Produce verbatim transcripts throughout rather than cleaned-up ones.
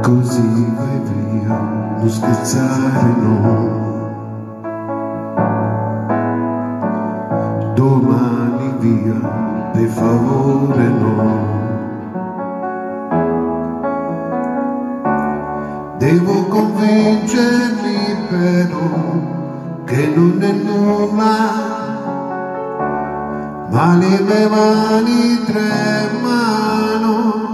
così vai via, non scherzare no. Domani via, per favore no. Devo convincermi però che non è nulla, ma le mie mani tremano.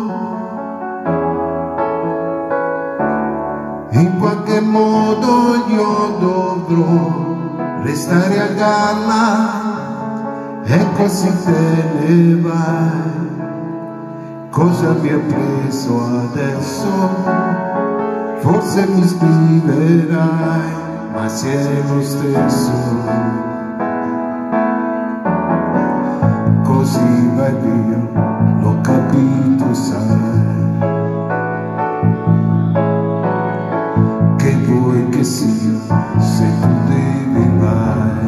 In qualche modo io dovrò restare a galla, e così te ne vai. Cosa mi ha preso adesso? Forse mi scriverai, ma sei lo stesso. Così vai via, l'ho capito, sai. Che vuoi che sia, se tu devi vai.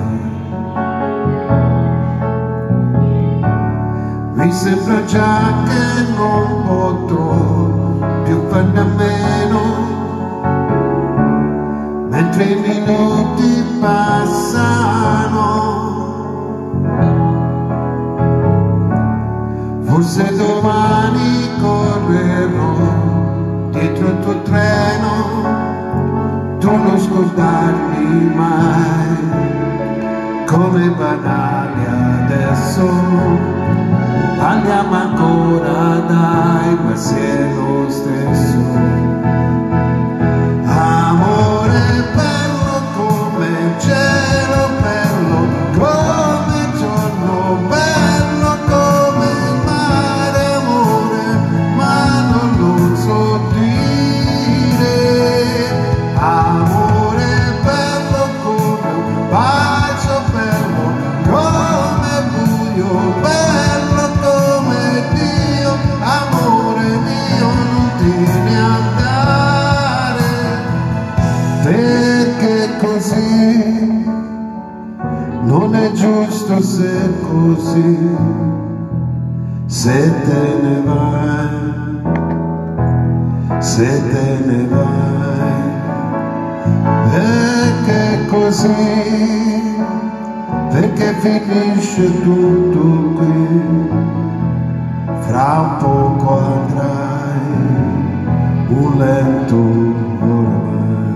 Mi sembra già che non potrò più farne a meno, mentre i minuti passano. Forse domani correrò dietro il tuo treno, tu non scordarmi mai. Come banale adesso, parliamo ancora dai, ma sei lo stesso. Amore bello come il cielo, bello come il giorno, bello come il mare, amore, ma non lo so dire. Amore bello come un bacio, bello come il buio, bello come Dio, amore mio non te ne andare, perché così non è giusto se così, se te ne vai, se te ne vai, perché così, perché finisce tutto qui, fra un poco andrai, un lento oramai.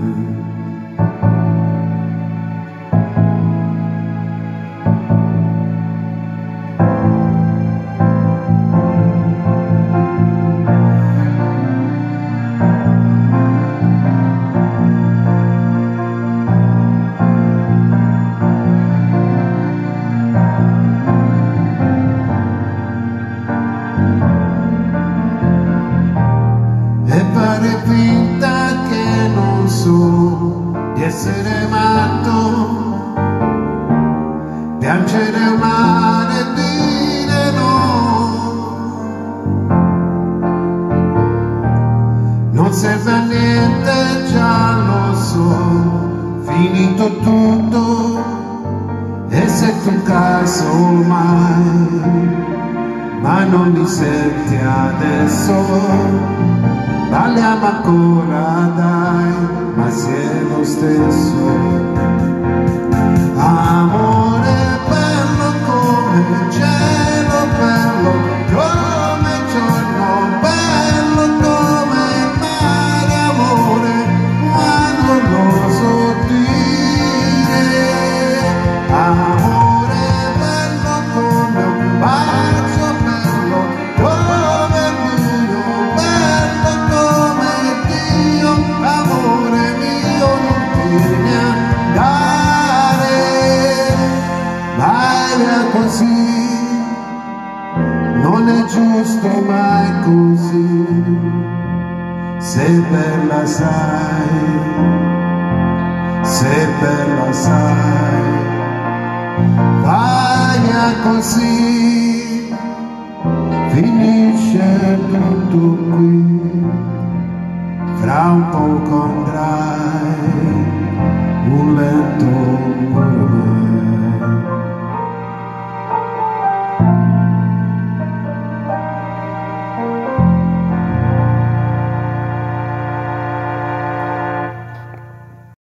Fare finta che non so di essere matto, piangere al mare e dire no. Non serve a niente, già lo so, finito tutto, e se tu caso mai, ma non mi senti adesso. Parliamo ancora dai, ma sei lo stesso. Amore bello come il cielo, bello come il giorno, bello come il mare, amore, ma non lo so dire. Amore bello come un bacio, bello come il buio, bello come Dio, amore mio non te ne andare, vai via così, non è giusto mai così, sei bella sai, sei bella sai, vai via così, finisce tutto qui, fra un poco andrai, un lento oramai.